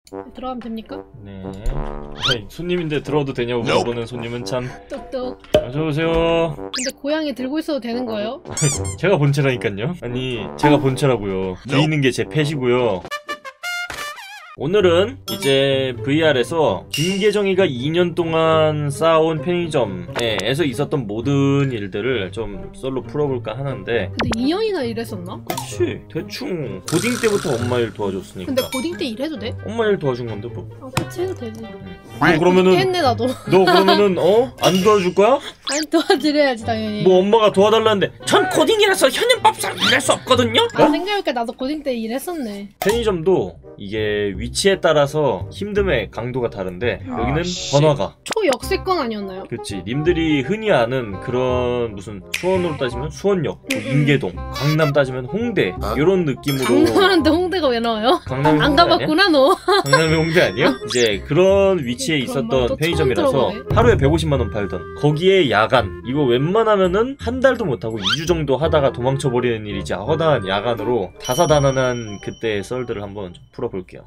들어가면 됩니까? 네. 아니, 손님인데 들어도 되냐고 물어보는 손님은 참. 똑똑. 어서오세요. 근데 고양이 들고 있어도 되는 거예요? 제가 본체라니깐요. 아니 제가 본체라고요. 뒤에 있는 게 제 펫이고요. 오늘은 이제 VR에서 김계정이가 2년 동안 쌓아온 편의점에서 있었던 모든 일들을 좀 썰로 풀어볼까 하는데. 근데 2년이나 일했었나? 그치, 대충 고딩 때부터 엄마 일 도와줬으니까. 근데 고딩 때 일해도 돼? 엄마 일 도와준 건데 뭐. 그치 해도 되지. 너 그러면은 했네 나도. 너 그러면은 안 도와줄 거야? 아니 도와드려야지 당연히. 뭐 엄마가 도와달라는데 전 고딩이라서 현행법상 일할 수 없거든요? 생각해보니까 나도 고딩 때 일했었네. 편의점도 이게 위치에 따라서 힘듦의 강도가 다른데 여기는 번화가 초역세권 아니었나요? 그치, 님들이 흔히 아는 그런 무슨 수원으로 따지면 수원역, 인계동, 강남 따지면 홍대 이런 느낌으로. 강남인데 홍대가 왜 나와요? 강남이 안 가봤구나 아니야? 너. 강남이 홍대 아니야? 이제 그런 위치에 있었던 편의점이라서 하루에 150만원 팔던 거기에 야간, 이거 웬만하면은 한 달도 못하고 2주 정도 하다가 도망쳐버리는 일이지 허다한 야간으로 다사다난한 그때의 썰들을 한번 좀 풀어볼게요.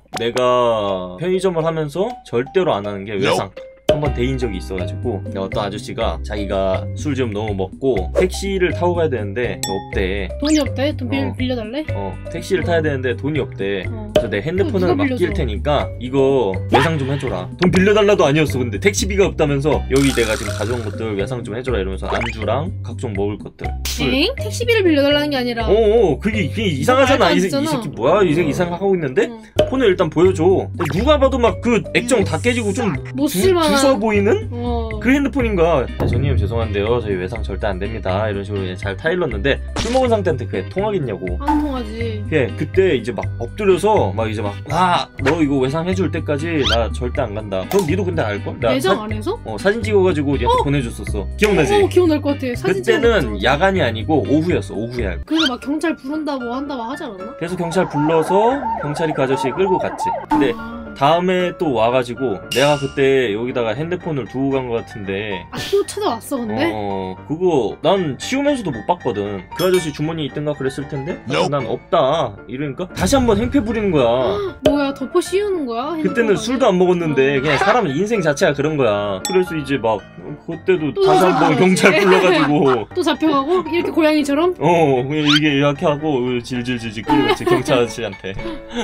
내가 편의점을 하면서 절대로 안 하는 게 외상. 한번 데인 적이 있어가지고 어떤 아저씨가 자기가 술 좀 너무 먹고 택시를 타고 가야 되는데 없대. 돈이 없대? 돈 빌려달래? 택시를 타야 되는데 돈이 없대. 그래서 내 핸드폰을 맡길 테니까 이거 외상 좀 해줘라. 돈 빌려달라도 아니었어. 근데 택시비가 없다면서 여기 내가 지금 가져온 것들 외상 좀 해줘라 이러면서 안주랑 각종 먹을 것들. 엥? 택시비를 빌려달라는 게 아니라. 그게 이상하잖아. 이 새끼 뭐야? 이 새끼 이상하고 있는데? 폰을 일단 보여줘. 누가 봐도 막 그 액정 다 깨지고 좀 두서 보이는? 그 핸드폰인 거야. 손님 죄송한데요, 저희 외상 절대 안 됩니다. 이런 식으로 그냥 잘 타일렀는데 술 먹은 상태한테 그게 통하겠냐고. 안 통하지. 그때 이제 막 엎드려서 막 이제 막 너 이거 외상 해줄 때까지 나 절대 안 간다. 그럼 니도 근데 알걸? 나 외상 안 해서? 사진 찍어가지고 얘한테 보내줬었어. 기억나지? 기억날 것 같아. 사진 그때는 야간이 아니고 오후였어. 오후에. 그래서 막 경찰 부른다고 한다고 하지 않았나? 그래서 경찰 불러서 경찰이 그 아저씨 끌고 갔지. 근데 다음에 또 와가지고 내가 그때 여기다가 핸드폰을 두고 간 것 같은데. 또 찾아왔어 근데? 그거 난 치우면서도 못 봤거든. 그 아저씨 주머니에 있던가 그랬을 텐데 난 없다 이러니까 다시 한번 행패 부리는 거야. 뭐야, 덮어 씌우는 거야? 그때는 술도 안 먹었는데 그냥 사람 인생 자체가 그런 거야. 그래서 이제 막 그때도 다시 한번 경찰 불러가지고 또 잡혀가고 이렇게 고양이처럼? 그냥 이렇게 하고 질질질질 끌려갔지 경찰 아저씨한테.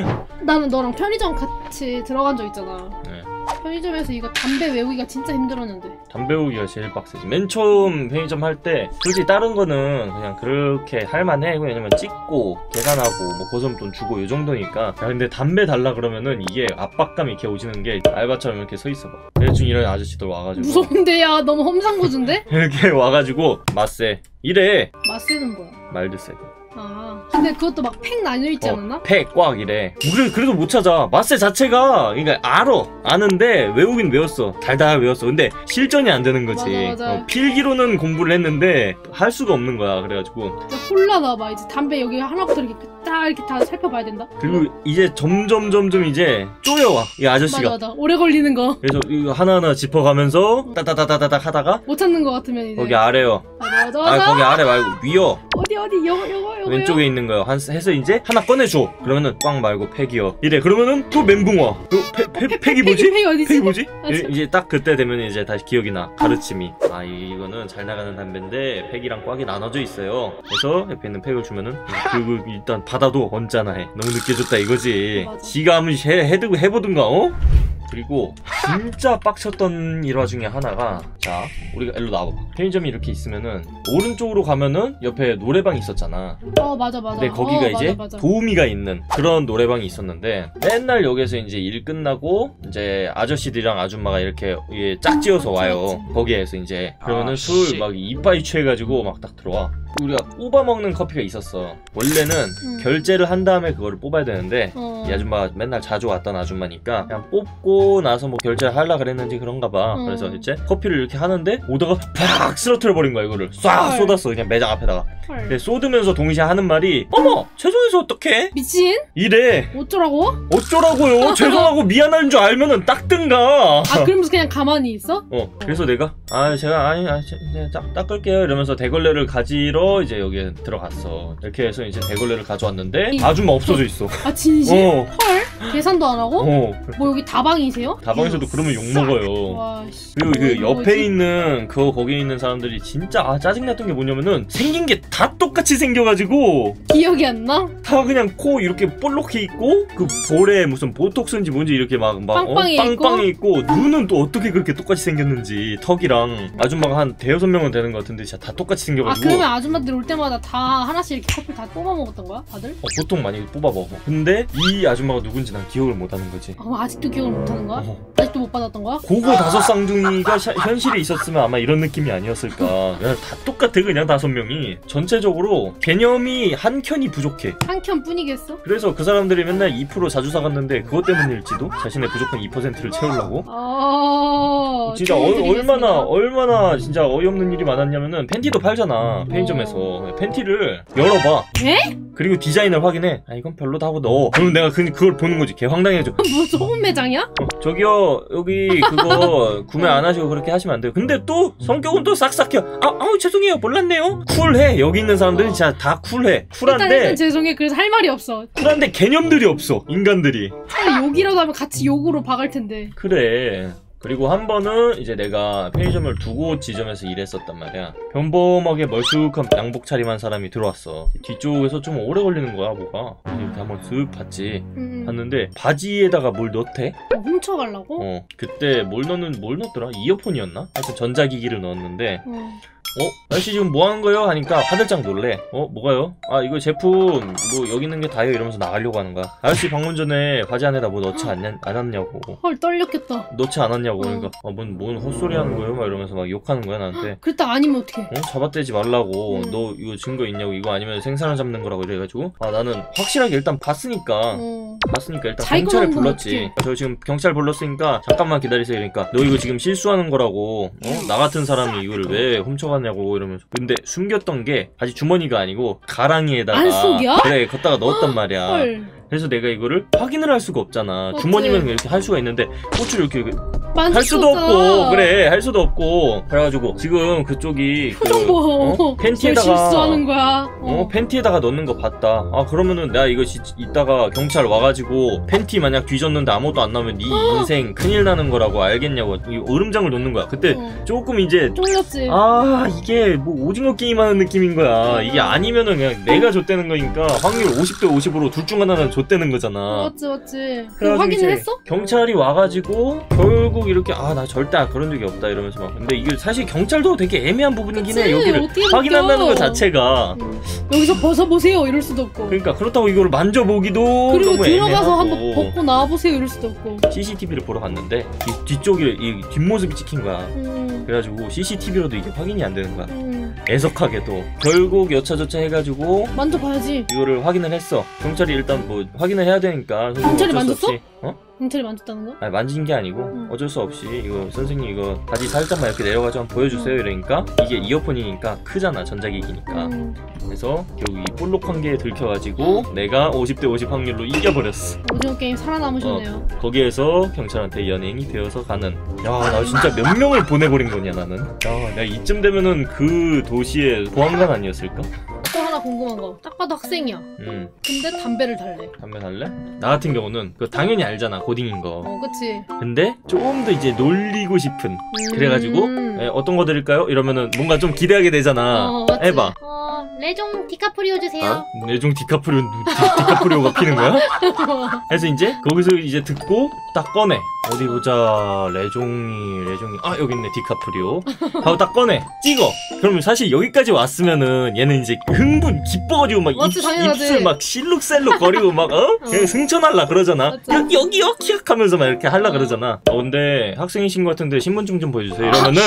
나는 너랑 편의점 같이 들어간 적 있잖아. 네. 편의점에서 이거 담배 외우기가 진짜 힘들었는데. 담배 외우기가 제일 빡세지. 맨 처음 편의점 할 때 솔직히 다른 거는 그냥 그렇게 할만해. 왜냐면 찍고 계산하고 뭐 고정돈 주고 요 정도니까. 야, 근데 담배 달라 그러면은 이게 압박감이 이렇게 오지는 게 알바처럼 이렇게 서 있어봐. 대충 이런 아저씨들 와가지고. 무서운데 야, 너무 험상궂은데? 이렇게 와가지고 맛세 이래. 맛세는 뭐야? 말드세고. 근데 그것도 막 팩 나뉘어 있지 않았나? 팩 꽉 이래. 그래도 못 찾아. 맛세 자체가 그러니까 아는데 외우긴 외웠어. 달달 외웠어. 근데 실전이 안 되는 거지. 맞아. 필기로는 공부를 했는데 할 수가 없는 거야. 그래가지고 홀라나 봐. 이제 담배 여기 하나부터 이렇게 딱 이렇게 다 살펴봐야 된다. 그리고 이제 점점 이제 쪼여와 이 아저씨가. 맞아. 오래 걸리는 거. 그래서 이거 하나하나 짚어가면서 따다다다다닥 하다가 못 찾는 거 같으면 이제 거기 아래요. 맞아. 거기 아래 말고 위요. 어디 요거 왼쪽에 있는 거요. 해서 이제 하나 꺼내줘. 그러면은 꽝 말고 팩이요. 이래. 그러면은 또 멘붕 와. 팩이 뭐지? 팩이 어디지? 팩이 뭐지? 이제 딱 그때 되면 이제 다시 기억이 나. 가르침이. 이거는 잘 나가는 담배인데 팩이랑 꽉이 나눠져 있어요. 그래서 옆에 있는 팩을 주면은 그리고 일단 받아도 언짢아해. 너무 늦게 줬다 이거지. 맞아. 지가 한번 해보든가. 그리고 진짜 빡쳤던 일화 중에 하나가, 자 우리가 일로 나와봐. 편의점이 이렇게 있으면은 오른쪽으로 가면은 옆에 노래방이 있었잖아. 맞아. 근데 거기가 이제 맞아. 도우미가 있는 그런 노래방이 있었는데, 맨날 여기서 이제 일 끝나고 이제 아저씨들이랑 아줌마가 이렇게 짝지어서 와요. 거기에서 이제 그러면은 술 막 이빠이 취해가지고 막 딱 들어와. 우리가 뽑아 먹는 커피가 있었어. 원래는 결제를 한 다음에 그거를 뽑아야 되는데 이 아줌마가 맨날 자주 왔던 아줌마니까 그냥 뽑고 나서 뭐 결제를 하려고 그랬는지 그런가 봐. 그래서 이제 커피를 이렇게 하는데 오다가 팍 쓰러뜨려 버린 거야. 이거를 싹 쏟았어 그냥 매장 앞에다가. 근데 쏟으면서 동시에 하는 말이, 어머 죄송해서 어떡해? 미친? 이래. 어쩌라고요? 죄송하고 미안한 줄 알면은 닦든가. 그러면서 그냥 가만히 있어? 그래서 내가 제가 닦을게요 이러면서 대걸레를 가지러 해서 이제 여기에 들어갔어. 이렇게 해서 이제 대걸레를 가져왔는데 아줌마 없어져 있어. 아 진심? 어. 헐? 계산도 안 하고? 어. 뭐 여기 다방이세요? 다방에서도 그러면 욕 먹어요. 와 씨. 그리고 그 이거 옆에 뭐지? 있는 거기에 있는 사람들이 진짜 짜증났던 게 뭐냐면은 생긴 게 다 똑같이 생겨가지고 기억이 안 나? 다 그냥 코 이렇게 볼록해 있고 그 볼에 무슨 보톡스인지 뭔지 이렇게 빵빵해 있고 눈은 또 어떻게 그렇게 똑같이 생겼는지 턱이랑 아줌마가 한 대여섯 명은 되는 것 같은데 진짜 다 똑같이 아 생겨가지고 그러면 아줌마들 올 때마다 다 하나씩 이렇게 커피 다 뽑아 먹었던 거야? 다들? 보통 많이 뽑아 먹어. 근데 이 아줌마가 누군지 난 기억을 못 하는 거지. 아직도 기억을 못 하는 거야? 어. 아직도 못 받았던 거야? 고거 다섯 쌍둥이가 현실에 있었으면 아마 이런 느낌이 아니었을까. 그냥 다 똑같아 그냥 다섯 명이. 전체적으로 개념이 한 켠이 부족해. 한 켠 뿐이겠어? 그래서 그 사람들이 맨날 2% 자주 사갔는데 그것 때문일지도 자신의 부족한 2%를 채우려고. 진짜 얼마나 진짜 어이없는 일이 많았냐면은 팬티도 팔잖아 편의점에서. 팬티를 열어봐. 에? 그리고 디자인을 확인해. 아 이건 별로다 하고 넣어. 그럼 내가 그걸 보는 거지. 개 황당해져. 뭐 소금 매장이야? 저기요 여기 그거 구매 안 하시고 그렇게 하시면 안 돼요. 근데 또 성격은 또 싹싹해. 죄송해요 몰랐네요. 쿨해. 여기 있는 사람들은 진짜 다 쿨해. 쿨한데 일단 죄송해. 그래서 할 말이 없어. 쿨한데 개념들이 없어 인간들이. 차라리 욕이라도 하면 같이 욕으로 박을 텐데. 그래. 그리고 한 번은 이제 내가 편의점을 두 곳 지점에서 일했었단 말이야. 평범하게 멀쑥한 양복 차림한 사람이 들어왔어. 뒤쪽에서 좀 오래 걸리는 거야 뭐가. 이렇게 한번 쓱 봤지. 봤는데 바지에다가 뭘 넣대? 훔쳐가려고? 그때 뭘 넣었더라? 이어폰이었나? 하여튼 전자기기를 넣었는데 아저씨 지금 뭐 하는 거예요? 하니까 화들짝 놀래. 뭐가요? 아 이거 제품 뭐 여기 있는 게 다예요 이러면서 나가려고 하는 거야. 아저씨 방금 전에 바지 안에다 뭐 넣지 않았냐고. 헐 떨렸겠다. 넣지 않았냐고. 그러니까 뭔 헛소리 하는 거예요? 막 이러면서 막 욕하는 거야 나한테. 그랬다 아니면 어떡해. 잡아떼지 말라고. 너 이거 증거 있냐고. 이거 아니면 생사를 잡는 거라고 이래가지고 나는 확실하게 일단 봤으니까 일단 경찰을 불렀지. 저 지금 경찰 불렀으니까 잠깐만 기다리세요. 그러니까 너 이거 지금 실수하는 거라고. 나 같은 사람이 이거를 왜 훔쳐갔냐고 이러면서. 근데 숨겼던 게 바지 주머니가 아니고 가랑이에다가 안속이야? 그래 걷다가 넣었단 말이야. 헐. 그래서 내가 이거를 확인을 할 수가 없잖아. 주머니면 이렇게 할 수가 있는데 꽃을 이렇게 할 수도 없고. 그래 할 수도 없고. 그래가지고 지금 그쪽이 팬티에다가 실수하는 거야. 팬티에다가 넣는 거 봤다. 그러면은 내가 이거 이따가 경찰 와가지고 팬티 만약 뒤졌는데 아무것도 안 나오면 네 인생 큰일 나는 거라고 알겠냐고. 이 얼음장을 놓는 거야. 그때 조금 이제 쫄렸지. 이게 뭐 오징어 게임하는 느낌인 거야. 이게 아니면은 그냥 내가 줬다는 거니까 확률 50대 50으로 둘 중 하나는 줬다는 거잖아. 맞지. 그 확인을 했어? 경찰이 와가지고 결국 이렇게 나 절대 그런 적이 없다 이러면서 막. 근데 이게 사실 경찰도 되게 애매한 부분이긴 해. 여기를 확인한다는 것 자체가. 여기서 벗어보세요 이럴 수도 없고. 그러니까 그렇다고 이거를 만져보기도 그리고 너무 들어가서 애매하고. 한번 벗고 나와보세요 이럴 수도 없고. CCTV를 보러 갔는데 뒤쪽에 이 뒷모습이 찍힌 거야. 그래가지고 CCTV로도 이게 확인이 안 되는 거야. 애석하게도. 결국 여차저차 해가지고 만져봐야지. 이거를 확인을 했어. 경찰이 일단 뭐 확인을 해야 되니까. 경찰이 만졌어? 없이, 경찰이 만졌다는 거? 아니 만진 게 아니고 어쩔 수 없이 이거 선생님 이거 바지 살짝만 이렇게 내려가지고 한번 보여주세요 이러니까 이게 이어폰이니까 크잖아 전자기기니까. 그래서 결국 이 볼록한 게 들켜가지고 내가 50대 50 확률로 이겨버렸어. 오징어 게임 살아남으셨네요. 거기에서 경찰한테 연예인이 되어서 가는. 나 진짜 몇 명을 보내버린 거냐 나는. 내가 이쯤 되면은 그 도시의 보안관 아니었을까? 또 하나 궁금한 거. 딱 봐도 학생이야. 근데 담배를 달래. 담배 달래? 나 같은 경우는 그거 당연히 알잖아 고딩인 거. 그치. 근데 조금 더 이제 놀리고 싶은. 그래가지고 어떤 거 드릴까요? 이러면은 뭔가 좀 기대하게 되잖아. 해봐. 레종 디카프리오 주세요. 레종 디카프리오가 피는 거야? 그래서 이제 거기서 이제 듣고 딱 꺼내. 어디 보자. 레종이 여기 있네 디카프리오 하고 딱 꺼내 찍어. 그러면 사실 여기까지 왔으면은 얘는 이제 흥분 기뻐가지고 막 입술 막 실룩셀룩 거리고 막 그냥 승천할라 그러잖아. 여기요 키악 하면서 막 이렇게 할라 그러잖아. 근데 학생이신 것 같은데 신분증 좀 보여주세요 이러면은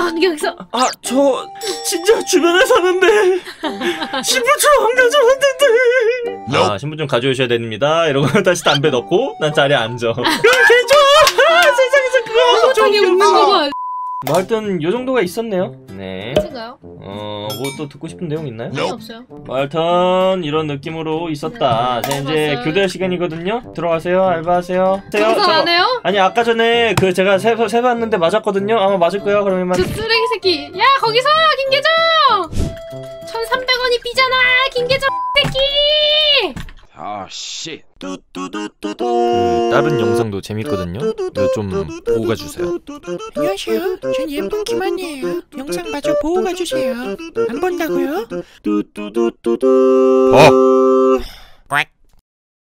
저 진짜 주변에 사는데 신분증 안 가져왔는데 신분증 가져오셔야 됩니다 이러고 다시 담배 넣고 난 자리에 앉아. 그럼 개 좋아. 세상에서 그거 못하게 웃는 거 봐. 뭐 하여튼 요 정도가 있었네요. 네. 진짜요? 뭐 또 듣고 싶은 내용 있나요? 없어요. 뭐 하여튼 이런 느낌으로 있었다. 자 이제 교대 시간이거든요. 들어가세요. 알바하세요. 정산 안 해요? 아니 아까 전에 그 제가 세봤는데 맞았거든요. 아마 맞을 거예요. 그럼 이만. 저 쓰레기 새끼. 야 거기서 김계정 1,300원 주머니 삐잖아 김계정 새끼. 아 씨. 그 다른 영상도 재밌거든요. 이거 좀 보고 가주세요. 안녕하세요. 전 예쁜 김한이에요. 영상 마저 보고 가주세요. 안 본다고요? 어. 꽉.